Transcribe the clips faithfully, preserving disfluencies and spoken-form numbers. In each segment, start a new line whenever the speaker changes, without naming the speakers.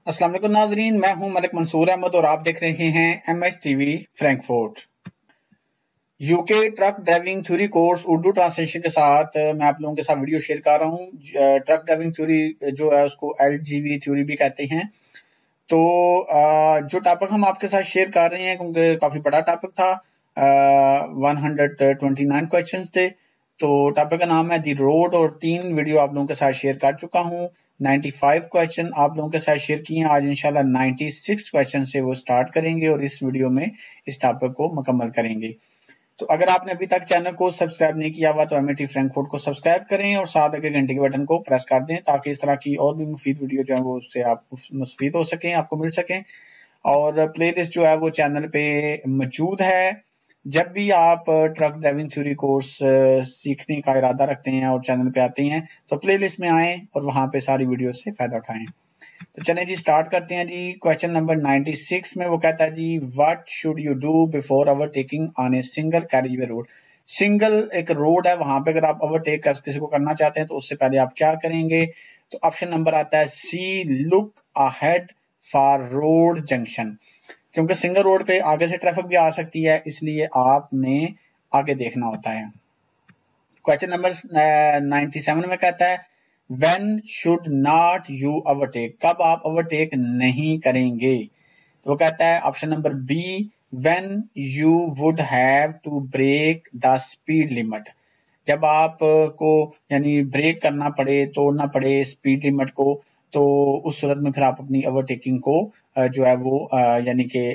अस्सलाम वालेकुम नाजरीन, मैं हूं मलिक मंसूर अहमद और आप देख रहे हैं M H TV Frankfurt. UK truck driving theory course Urdu translation के साथ मैं आप लोगों के साथ वीडियो शेयर कर रहा हूं। ट्रक ड्राइविंग थ्योरी जो है उसको एल जी वी थ्योरी भी कहते हैं। तो जो टॉपिक हम आपके साथ शेयर कर रहे हैं क्योंकि काफी बड़ा टॉपिक था, one hundred twenty nine question थे। तो टॉपिक का नाम है दी रोड और तीन वीडियो आप लोगों के साथ शेयर कर चुका हूं। पचानवे क्वेश्चन आप लोगों के साथ शेयर किए हैं। आज इंशाल्लाह छियानवे क्वेश्चन से वो स्टार्ट करेंगे और इस वीडियो में इस टॉपिक को मुकम्मल करेंगे। तो अगर आपने अभी तक चैनल को सब्सक्राइब नहीं किया हुआ तो एमएटी फ्रैंकफर्ट को सब्सक्राइब करें और साथ आगे घंटे के बटन को प्रेस कर दें ताकि इस तरह की और भी मुफीद वीडियो जो है वो उससे आप मुफीद हो सकें, आपको मिल सकें। और प्लेलिस्ट जो है वो चैनल पे मौजूद है। जब भी आप ट्रक ड्राइविंग थ्योरी कोर्स सीखने का इरादा रखते हैं और चैनल पे आते हैं तो प्लेलिस्ट में आएं और वहां पे सारी वीडियो से फायदा उठाएं। तो चलें जी, स्टार्ट करते हैं जी। क्वेश्चन नंबर छियानवे में वो कहता है जी, what should you do before overtaking on a single carriageway road. Single एक रोड है, वहां पे अगर आप ओवरटेक कर किसी को करना चाहते हैं तो उससे पहले आप क्या करेंगे। तो ऑप्शन नंबर आता है C, look ahead for road junction. क्योंकि सिंगल रोड पे आगे से ट्रैफिक भी आ सकती है, इसलिए आपने आगे देखना होता है। क्वेश्चन नंबर सत्तानवे में कहता है when should not you overtake, कब आप ओवरटेक नहीं करेंगे। तो वो कहता है option number B, when you would have to break the speed limit, जब आप को यानी ब्रेक करना पड़े, तोड़ना पड़े स्पीड लिमिट को, तो उस सूरत में फिर आप अपनी ओवरटेकिंग को जो है वो यानी कि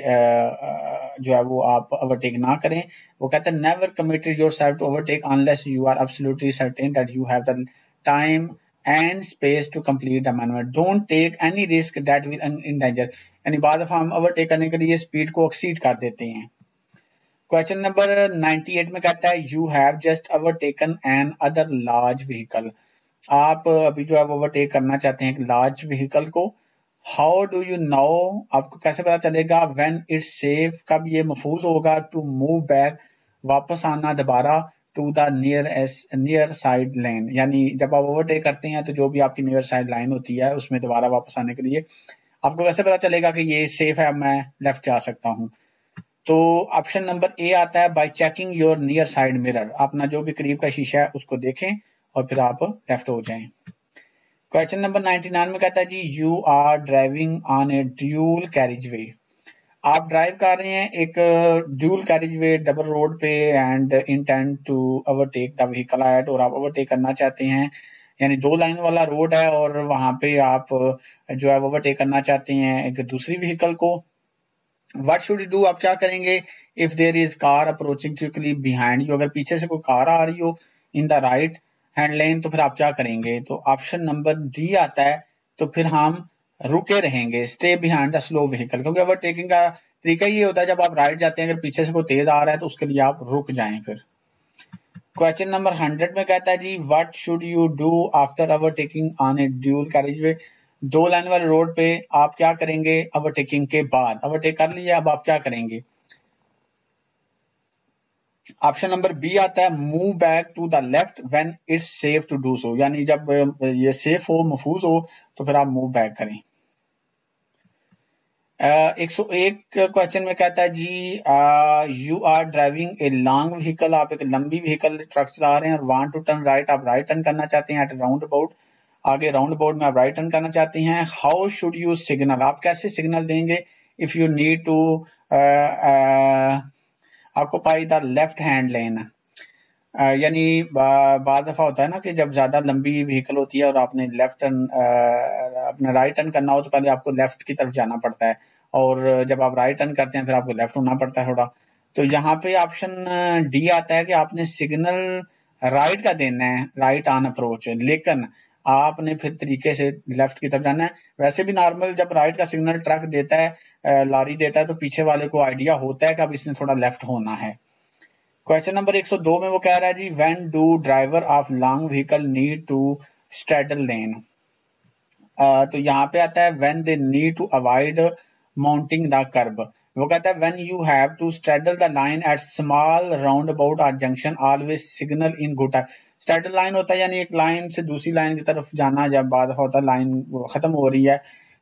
जो है वो आप ओवरटेक ना करें। वो कहते हैं never commit yourself to overtake unless you are absolutely certain that you have the time and space to complete the manoeuvre. Don't take any risk that will endanger, यानी बाद दफा हम ओवरटेक करने के लिए स्पीड को एक्सीड कर देते हैं। क्वेश्चन नंबर अट्ठानवे में कहता है you have just overtaken another large vehicle, आप अभी जो है ओवरटेक करना चाहते हैं एक लार्ज व्हीकल को। हाउ डू यू नो, आपको कैसे पता चलेगा। व्हेन इट्स सेफ, कब ये महफूज होगा। टू मूव बैक, वापस आना दोबारा। To the near near side line, यानी जब आप ओवरटेक करते हैं तो जो भी आपकी नियर साइड लाइन होती है उसमें दोबारा वापस आने के लिए आपको कैसे पता चलेगा कि ये सेफ है, मैं लेफ्ट जा सकता हूँ। तो ऑप्शन नंबर ए आता है by checking your near side mirror, अपना जो भी करीब का शीशा है उसको देखें और फिर आप लेफ्ट हो जाएं। क्वेश्चन नंबर निन्यानवे में कहता है जी, you are driving on a dual carriageway, आप ड्राइव कर रहे हैं एक dual carriageway double road पे and intend to overtake the vehicle at, और आप ओवरटेक करना चाहते हैं, यानी दो लाइन वाला रोड है और वहां पे आप जो है ओवरटेक करना चाहते हैं एक दूसरी व्हीकल को। व्हाट शुड यू डू, आप क्या करेंगे। If there is car approaching quickly behind you, अगर पीछे से कोई कार आ रही हो in the right hand lane तो फिर आप क्या करेंगे। तो ऑप्शन नंबर डी आता है, तो फिर हम रुके रहेंगे, stay behind the slow vehicle, क्योंकि ओवरटेकिंग का तरीका ये होता है जब आप राइट जाते हैं अगर पीछे से कोई तेज आ रहा है तो उसके लिए आप रुक जाएं। फिर क्वेश्चन नंबर हंड्रेड में कहता है जी, what should you do after overtaking on a dual carriageway, दो लाइन वाले रोड पे आप क्या करेंगे ओवरटेकिंग के बाद। ओवरटेक कर लिया, अब आप क्या करेंगे। ऑप्शन नंबर बी आता है move back to the left when it's safe to do so, यानी जब ये सेफ हो, महफूज हो तो फिर आप मूव बैक करें। एक सौ एक क्वेश्चन में कहता है जी, you are driving a long vehicle, आप एक लंबी व्हीकल ट्रक चला रहे हैं और वांट टू टर्न राइट, आप राइट टर्न करना चाहते हैं एट राउंड अबाउट, आगे राउंड अबाउट में आप राइट टर्न करना चाहते हैं। हाउ शुड यू सिग्नल, आप कैसे सिग्नल देंगे। If you need to occupy the left hand lane, यानी बाद दफा होता है ना कि जब ज्यादा लंबी व्हीकल होती है और आपने लेफ्ट टर्न अपना राइट टर्न करना हो तो पहले आपको लेफ्ट की तरफ जाना पड़ता है, और जब आप राइट टर्न करते हैं फिर आपको लेफ्ट होना पड़ता है थोड़ा। तो यहाँ पे ऑप्शन डी आता है कि आपने सिग्नल राइट का देना है, राइट ऑन अप्रोच, लेकिन आपने फिर तरीके से लेफ्ट की तरफ जाना है। वैसे भी नॉर्मल जब राइट का सिग्नल ट्रक देता है, लॉरी देता है, तो पीछे वाले को आइडिया होता है कि अब इसने थोड़ा लेफ्ट होना है। क्वेश्चन नंबर एक सौ दो में वो कह रहा है जी, when do driver of long vehicle need to straddle lane, तो यहाँ पे आता है when they need to avoid mounting the kerb, वो कहता है when you have to straddle the line at small roundabout और junction always signal in good time. Straddle line होता है यानी एक लाइन से दूसरी लाइन की तरफ जाना, जब बाद होता है लाइन खत्म हो रही है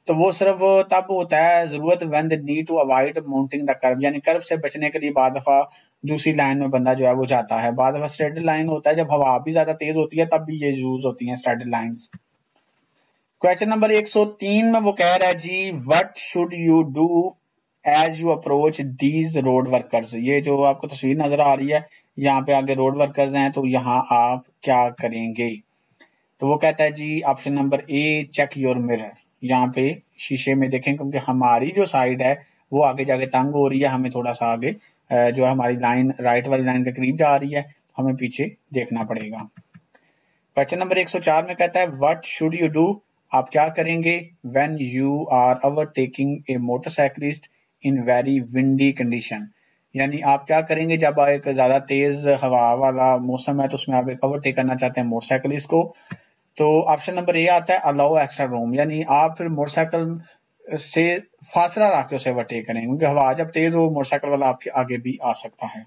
तो वो सिर्फ तब होता है जरूरत when they need to avoid mounting the curve, यानी कर्व से बचने के लिए बाद दफा दूसरी लाइन में बंदा जो है वो जाता है। बाद दफा स्ट्रेट लाइन होता है जब हवा भी ज्यादा तेज होती है, तब भी ये यूज होती है स्ट्रेट लाइंस। क्वेश्चन नंबर एक सौ तीन में वो कह रहा है जी, what should you do as you approach these road workers. ये जो आपको तस्वीर नजर आ रही है, यहाँ पे आगे रोड वर्कर्स हैं, तो यहाँ आप क्या करेंगे। तो वो कहता है जी option number A, check your mirror. यहाँ पे शीशे में देखें, क्योंकि हमारी जो साइड है वो आगे जाके तंग हो रही है, हमें थोड़ा सा आगे जो है हमारी लाइन राइट वाली लाइन के करीब जा रही है, तो हमें पीछे देखना पड़ेगा। क्वेश्चन नंबर एक सौ चार में कहता है व्हाट शुड यू डू, आप क्या करेंगे when you are overtaking a motorcyclist in very windy condition. यानी आप क्या करेंगे जब एक ज्यादा तेज हवा वाला मौसम है, तो उसमें आप एक ओवरटेक करना चाहते हैं मोटरसाइकिलिस्ट को। तो ऑप्शन नंबर ए आता है अलाउ एक्स्ट्रा रूम, यानी आप फिर मोटरसाइकिल से फासला रख के उसे ओवरटेक करेंगे, क्योंकि हवा जब तेज हो मोटरसाइकिल वाला आपके आगे भी आ सकता है।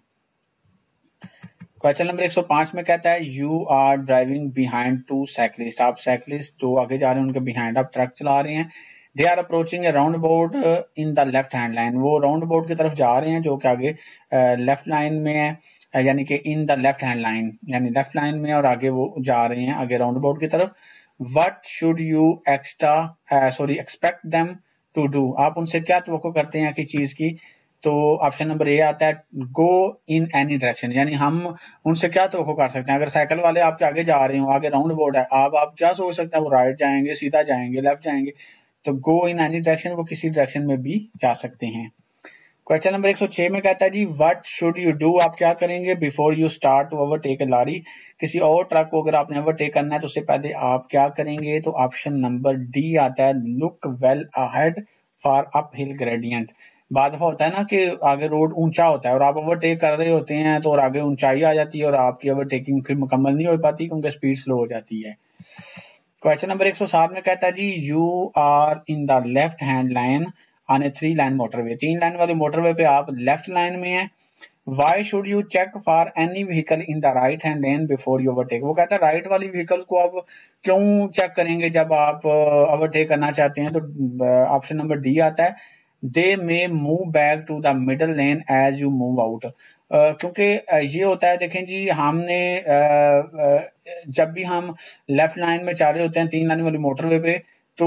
क्वेश्चन नंबर एक सौ पांच में कहता है you are driving behind two cyclist, आप साइकिलिस्ट दो आगे जा रहे हैं, उनके बिहाइंड आप ट्रक चला रहे हैं। They are approaching a roundabout in the left hand line, वो राउंड अबाउट की तरफ जा रहे हैं जो कि आगे लेफ्ट uh, लाइन में है, यानी कि in the left hand line, यानी लेफ्ट लाइन में, और आगे वो जा रहे हैं आगे राउंड अबाउट की तरफ। What should you extra sorry expect them to do, आप उनसे क्या तवक्को करते हैं कि चीज की। तो ऑप्शन नंबर ए आता है गो इन एनी डायरेक्शन, यानी हम उनसे क्या तवक्को कर सकते हैं। अगर साइकिल वाले आपके आगे जा रहे हो, आगे राउंड अबाउट है, आप आप क्या सोच सकते हैं, वो राइट जाएंगे, सीधा जाएंगे, लेफ्ट जाएंगे। तो गो इन एनी डायरेक्शन, वो किसी डायरेक्शन में भी जा सकते हैं। क्वेश्चन नंबर एक सौ छह में कहता है जी व्हाट शुड यू डू, आप क्या करेंगे before you start to overtake a lorry, किसी और ट्रक को अगर आपने ओवरटेक करना है तो उससे पहले आप क्या करेंगे। तो ऑप्शन नंबर डी आता है look well ahead for uphill gradient. बाद दफा होता है ना कि आगे रोड ऊंचा होता है और आप ओवरटेक कर रहे होते हैं, तो और आगे ऊंचाई आ जाती है और आपकी ओवरटेकिंग फिर मुकम्मल नहीं हो पाती क्योंकि स्पीड स्लो हो जाती है। क्वेश्चन नंबर एक सौ सात में कहता है जी you are in the left hand line on a three line motorway, तीन लाइन वाली मोटरवे पे आप लेफ्ट लाइन में हैं। Why should you check for any vehicle in the right hand lane before you overtake, वो कहता है right वाली व्हीकल को आप क्यों चेक करेंगे जब आप ओवरटेक करना चाहते हैं। तो ऑप्शन नंबर डी आता है they may move back to the middle lane as you move out, क्योंकि ये होता है, देखें जी हमने uh, uh, जब भी हम लेफ्ट लाइन में चाह रहे होते हैं तीन लाइन वाली मोटरवे पे, तो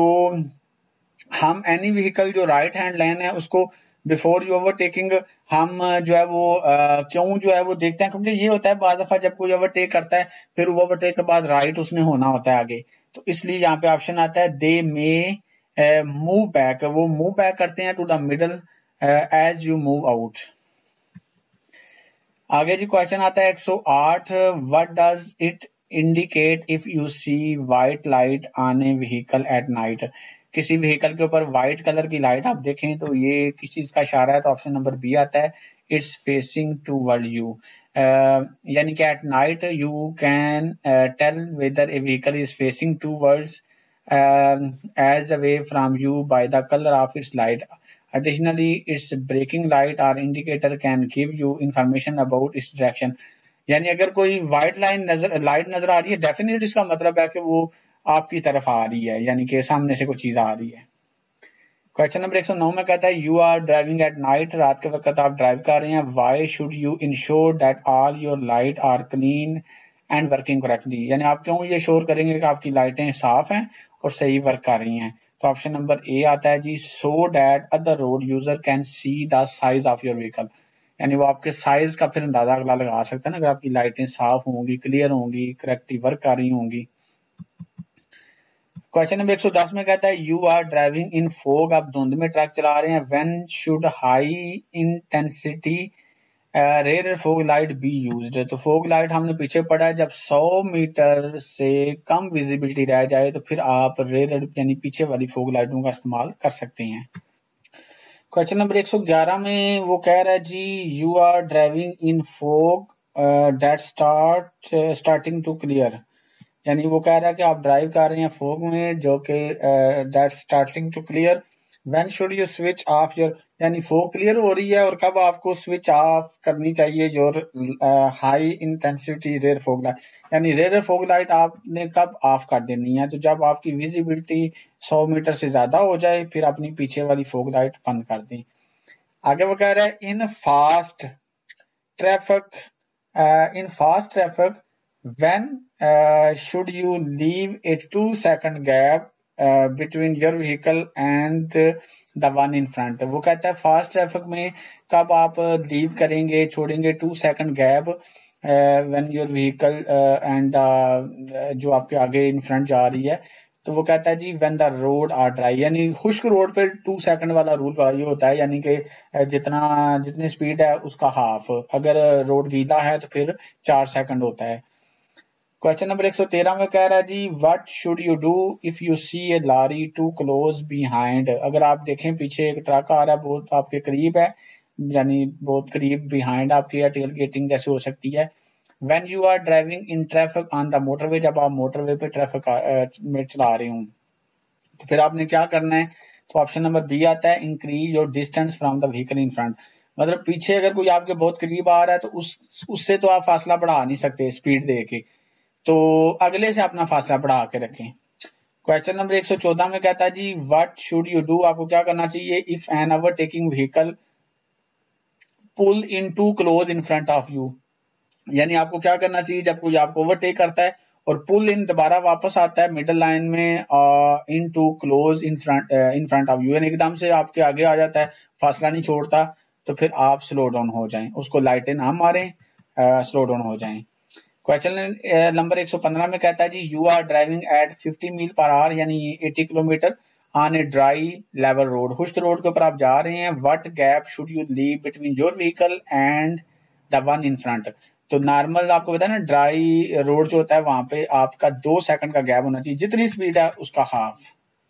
हम एनी व्हीकल जो राइट हैंड लाइन है उसको बिफोर यू ओवरटेकिंग हम जो है वो आ, क्यों जो है वो देखते हैं, क्योंकि ये होता है बाद दफा जब कोई ओवरटेक करता है फिर ओवरटेक के बाद राइट उसने होना होता है आगे, तो इसलिए यहाँ पे ऑप्शन आता है दे मे मूव बैक, वो मूव बैक करते हैं to the middle as you move out. आगे जी क्वेश्चन आता है एक सौ आठ, what does it indicate if you see white light on a vehicle at night, किसी व्हीकल के ऊपर व्हाइट कलर की लाइट आप देखें तो ये किस चीज का इशारा है। तो ऑप्शन नंबर बी आता है इट्स फेसिंग टूवर्ड यू, यानी कि at night you can tell whether a vehicle is facing towards as away from you by the colour of its light. Additionally, its braking light or indicator can give you information about its direction, यानी अगर कोई white line नजर light नजर आ रही है definitely इसका मतलब है कि वो आपकी तरफ आ रही है, यानी कि सामने से कोई चीज आ रही है। क्वेश्चन नंबर एक सौ नौ में कहता है you are driving at night, रात के वक्त आप ड्राइव कर रहे हैं। Why should you ensure that all your light are clean and working correctly, यानी आप क्यों ये श्योर करेंगे कि आपकी लाइटें साफ हैं और सही वर्क कर रही हैं। तो ऑप्शन नंबर ए आता है जी so that other road user can see the size of your vehicle, यानी वो आपके साइज का फिर अंदाजा अगला लगा सकता है ना, अगर आपकी लाइटें साफ होंगी, क्लियर होंगी, करेक्टली वर्क कर रही होंगी। क्वेश्चन नंबर एक सौ दस में कहता है you are driving in fog, आप धुंध में ट्रक चला रहे हैं। When should high intensity rear fog light be used, तो फोग लाइट हमने पीछे पढ़ा है जब सौ मीटर से कम विजिबिलिटी रह जाए तो फिर आप रेयर यानी पीछे वाली फोग लाइटों का इस्तेमाल कर सकते हैं। क्वेश्चन नंबर एक सौ ग्यारह में वो कह रहा है जी you are driving in fog that start starting to clear, यानी वो कह रहा है कि आप ड्राइव कर रहे हैं फोग में जो कि that starting to clear, when should you switch off your, यानी फोग क्लियर हो रही है और कब आपको स्विच ऑफ करनी चाहिए your high intensity rear fog light, यानी रेयर फोग लाइट आपने कब ऑफ कर देनी है, तो जब आपकी विजिबिलिटी सौ मीटर से ज्यादा हो जाए फिर अपनी पीछे वाली फोग लाइट बंद कर दें। आगे वो कह रहा है in fast traffic, in fast traffic when should you leave a two second gap between your vehicle and the one in front. वो कहता है फास्ट ट्रैफिक में कब आप लीव करेंगे, छोड़ेंगे two second gap when your vehicle and जो आपके आगे इन फ्रंट जा रही है। तो वो कहता है जी when the road are dry, यानी खुश्क रोड पे टू सेकंड वाला रूल ये होता है, यानी कि जितना जितनी स्पीड है उसका हाफ, अगर रोड गीला है तो फिर चार सेकंड होता है। क्वेश्चन नंबर एक सौ तेरह में कह रहा है जी what should you do if you see a lorry too close behind. अगर आप देखें पीछे एक ट्रक आ रहा है बहुत आपके करीब है, यानी बहुत करीब, बिहाइंड आपकी या टेल गेटिंग जैसे हो सकती है। When you are driving in traffic on the motorway, जब आप मोटरवे पे ट्रैफिक में चला रहे हूँ तो फिर आपने क्या करना है, तो ऑप्शन नंबर बी आता है increase your distance from the vehicle in front. मतलब पीछे अगर कोई आपके बहुत करीब आ रहा है तो उस उससे तो आप फासला बढ़ा नहीं सकते स्पीड दे के, तो अगले से अपना फासला बढ़ा के रखें। क्वेश्चन नंबर एक सौ चौदह में कहता है जी व्हाट शुड यू डू, आपको क्या करना चाहिए if an overtaking vehicle pull in too close in front of you, यानी आपको क्या करना चाहिए जब कोई आपको ओवरटेक करता है और पुल इन दोबारा वापस आता है मिडिल लाइन में in too close in front in front of you, यानी एकदम से आपके आगे आ जाता है, फासला नहीं छोड़ता, तो फिर आप स्लो डाउन हो जाएं, उसको लाइटें ना मारें, स्लो डाउन हो जाएं। क्वेश्चन नंबर एक सौ पंद्रह में कहता है जी you are driving at fifty mile per hour, यानी अस्सी kilometre on a dry level road, खुश्क रोड के ऊपर आप जा रहे हैं। What gap should you leave between your vehicle and the one in front. तो नॉर्मल आपको पता है ना ड्राई रोड जो होता है वहां पे आपका दो सेकंड का गैप होना चाहिए, जितनी स्पीड है उसका हाफ।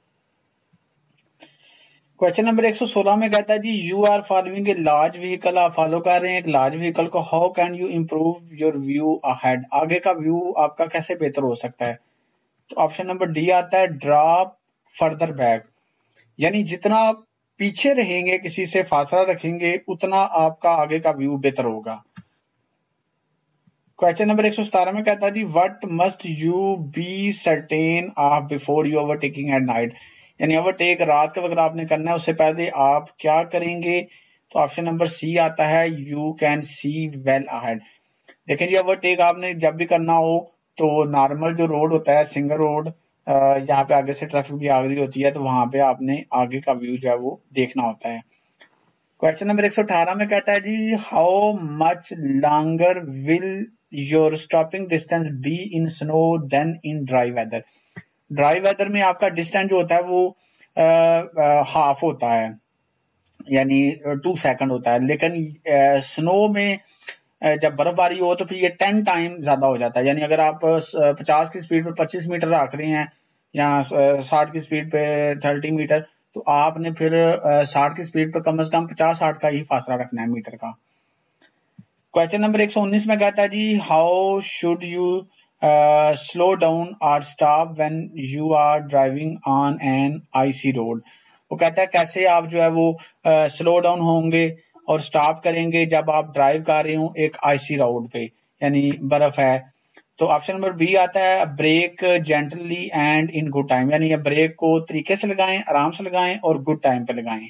क्वेश्चन नंबर एक सौ सोलह में कहता है जी you are following a large vehicle, आप फॉलो कर रहे हैं एक लार्ज व्हीकल को, how can you improve your view ahead, आगे का व्यू आपका कैसे बेहतर हो सकता है। तो ऑप्शन नंबर डी आता है ड्रॉप फर्दर बैक, यानी जितना पीछे रहेंगे किसी से फासला रखेंगे उतना आपका आगे का व्यू बेहतर होगा। क्वेश्चन नंबर एक सौ सतारह में कहता है जी what must you be certain of before you overtaking at night, यानी ओवरटेक रात के वक्त आपने करना है उससे पहले आप क्या करेंगे। तो ऑप्शन नंबर सी आता है you can see well ahead. देखिए जी ओवरटेक आपने जब भी करना हो तो नॉर्मल जो रोड होता है सिंगल रोड, यहाँ पे आगे से ट्रैफिक भी आ रही होती है तो वहां पे आपने आगे का व्यू जो है वो देखना होता है। क्वेश्चन नंबर एक सौ अठारह में कहता है जी how much longer will your stopping distance be in snow than in dry weather. Dry weather में आपका डिस्टेंस जो होता है वो हाफ होता है, यानी टू सेकंड होता है, लेकिन स्नो में जब बर्फबारी हो तो फिर ये टेन टाइम ज्यादा हो जाता है, यानी अगर आप पचास की स्पीड पे पच्चीस मीटर रख रहे हैं या साठ की स्पीड पे थर्टी मीटर, तो आपने फिर साठ की स्पीड पे कम से कम पचास साठ का ही फासला रखना है मीटर का। क्वेश्चन नंबर एक सौ उन्नीस में कहता है जी how should you slow down और stop when you are driving on an icy road. वो कहता है कैसे आप जो है वो स्लो uh, डाउन होंगे और स्टॉप करेंगे जब आप ड्राइव कर रहे हो एक आईसी रोड पे, यानी बर्फ है। तो ऑप्शन नंबर बी आता है brake gently and in good time, यानी ब्रेक को तरीके से लगाएं, आराम से लगाएं और गुड टाइम पे लगाएं।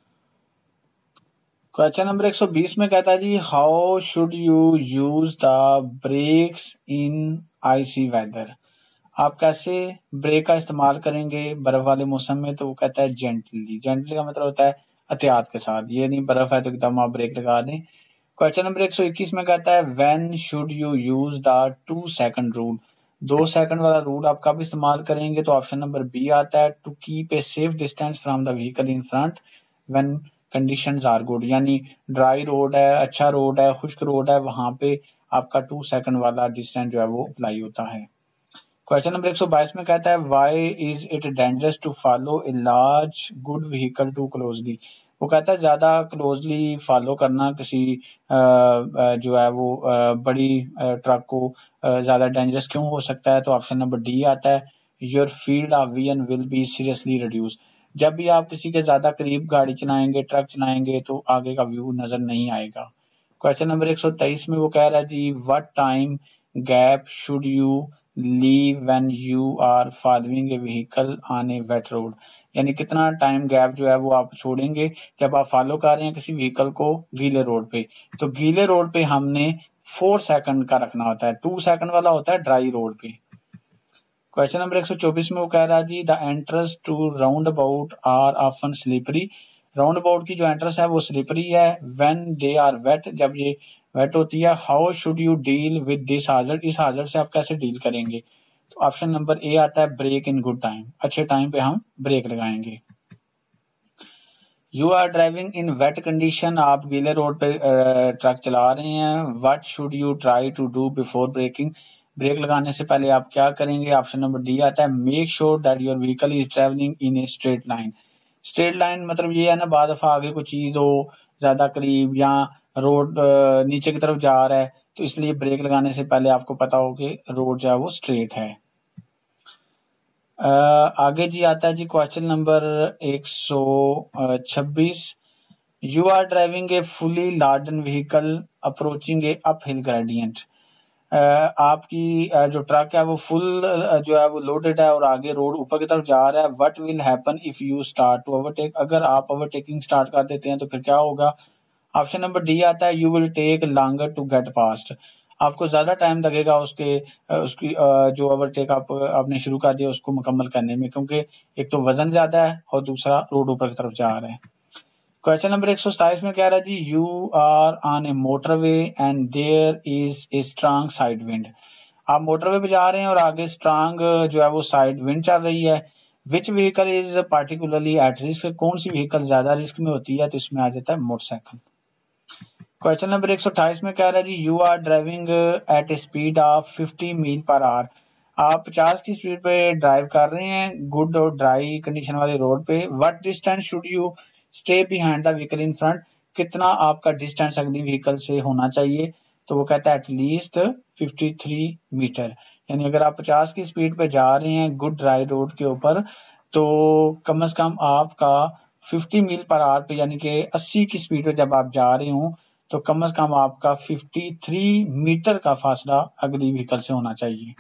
क्वेश्चन नंबर एक सौ बीस में कहता है जी how should you use the brakes in icy weather, आप कैसे ब्रेक का इस्तेमाल करेंगे बर्फ वाले मौसम में। तो वो कहता है जेंटली, जेंटली का मतलब होता है एहतियात के साथ, ये नहीं बर्फ है तो एकदम आप ब्रेक लगा दें। क्वेश्चन नंबर एक सौ इक्कीस में कहता है when should you use the two second rule, दो सेकंड वाला रूल आप कब इस्तेमाल करेंगे। तो ऑप्शन नंबर बी आता है to keep a safe distance from the vehicle in front when conditions are good, यानी ड्राई रोड है, अच्छा रोड है, खुश्क रोड है, वहां पे आपका टू सेकंड वाला डिस्टेंस जो है वो अप्लाई होता है। क्वेश्चन नंबर एक सौ बाईस में कहता है why is it dangerous to follow a large good vehicle too closely, वो कहता है ज्यादा क्लोजली फॉलो करना किसी आ, आ, जो है वो आ, बड़ी ट्रक को आ, ज्यादा डेंजरस क्यों हो सकता है। तो ऑप्शन नंबर डी आता है your field of vision will be seriously reduce, जब भी आप किसी के ज्यादा करीब गाड़ी चलाएंगे, ट्रक चलाएंगे, तो आगे का व्यू नजर नहीं आएगा। क्वेश्चन नंबर एक सौ तेईस में वो कह रहा है जी, what time gap should you leave when you are following a vehicle on a wet road, यानी कितना टाइम गैप जो है वो आप छोड़ेंगे जब आप फॉलो कर रहे हैं किसी व्हीकल को गीले रोड पे। तो गीले रोड पे हमने फोर सेकंड का रखना होता है, टू सेकंड वाला होता है ड्राई रोड पे। क्वेश्चन नंबर एक सौ चौबीस में वो कह रहा है जी, the entrance to roundabout are often slippery, roundabout की जो एंट्रेंस है वो स्लिपरी है। व्हेन दे आर वेट, जब ये वेट होती है। How should you deal with this hazard, इस हाजर्ड से आप कैसे डील करेंगे। तो ऑप्शन नंबर ए आता है ब्रेक इन गुड टाइम, अच्छे टाइम पे हम ब्रेक लगाएंगे। You are driving in wet condition, आप गीले रोड पे ट्रक चला रहे हैं। What should you try to do before braking, brake लगाने से पहले आप क्या करेंगे। ऑप्शन नंबर डी आता है make sure that your vehicle is travelling in a straight line. Straight line मतलब ये है ना, बाद दफा आगे कोई चीज हो ज्यादा करीब या रोड नीचे की तरफ जा रहा है, तो इसलिए ब्रेक लगाने से पहले आपको पता हो कि रोड जो है वो स्ट्रेट है। Uh, आगे जी आता है जी क्वेश्चन नंबर एक सौ छब्बीस, you are driving a fully laden vehicle approaching a uphill gradient, आपकी uh, जो ट्रक है वो फुल uh, जो है वो लोडेड है और आगे रोड ऊपर की तरफ जा रहा है। What will happen if you start to overtake, अगर आप ओवरटेकिंग स्टार्ट कर देते हैं तो फिर क्या होगा। ऑप्शन नंबर डी आता है you will take longer to get past, आपको ज्यादा टाइम लगेगा उसके उसकी जो ओवरटेक आप आपने शुरू कर दिया उसको मुकम्मल करने में, क्योंकि एक तो वजन ज्यादा है और दूसरा रोड ऊपर की तरफ जा रहा है। क्वेश्चन नंबर एक सौ सताईस में कह रहा है जी, you are on a motorway and there is a strong side wind, आप मोटरवे पे जा रहे हैं और आगे स्ट्रांग जो है वो साइड विंड चल रही है। Which vehicle is particularly at risk, कौन सी व्हीकल ज्यादा रिस्क में होती है, तो इसमें आ जाता है मोटरसाइकिल। क्वेश्चन नंबर एक सौ अट्ठाईस में कह रहा है जी, you are driving at a speed of fifty mile per hour, आप पचास की स्पीड पे ड्राइव कर रहे हैं गुड और ड्राई कंडीशन वाले रोड पे। What distance should you stay behind the vehicle in front, कितना आपका डिस्टेंस अगली व्हीकल से होना चाहिए, तो वो कहता है एटलीस्ट तिरेपन मीटर, यानी अगर आप पचास की स्पीड पे जा रहे हैं गुड ड्राई रोड के ऊपर तो कम से कम आपका पचास मील पर आवर पे यानी कि अस्सी की स्पीड पे जब आप जा रहे हो तो कम से कम आपका तिरेपन मीटर का फासला अगली व्हीकल से होना चाहिए।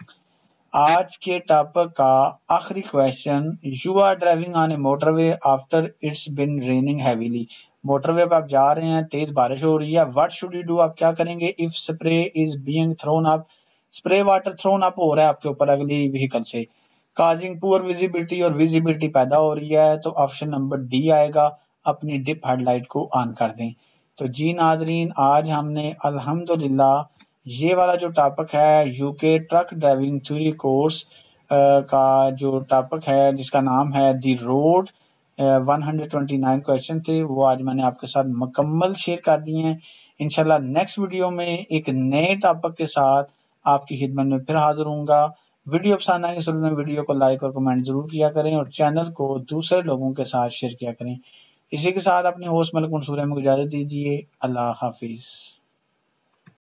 आज के टॉपिक का आखिरी question, you are driving on a motorway after it's been raining heavily, motorway पे आप जा रहे हैं, तेज बारिश हो रही है। व्हाट शुड यू डू, आप क्या करेंगे। If spray is being thrown up, spray water thrown up हो रहा है आपके ऊपर अगली व्हीकल से, काजिंग पुअर विजिबिलिटी और विजिबिलिटी पैदा हो रही है, तो ऑप्शन नंबर डी आएगा, अपनी डिप हेडलाइट को ऑन कर दें। तो जी नाजरीन, आज हमने अल्हम्दुलिल्लाह ये वाला जो टॉपिक है UK truck driving theory course का जो टॉपिक है जिसका नाम है दी रोड, एक सौ उनतीस क्वेश्चन थे वो आज मैंने आपके साथ मुकम्मल शेयर कर दिए हैं। इंशाल्लाह नेक्स्ट वीडियो में एक नए टॉपिक के साथ आपकी खिदमत में फिर हाजिर होऊंगा। वीडियो पसंद आए तो वीडियो को लाइक और कमेंट जरूर किया करें और चैनल को दूसरे लोगों के साथ शेयर किया करें। इसी के साथ अपनी होस्ट मलिक मंसूर में इजाजत दीजिए। अल्लाह हाफिज।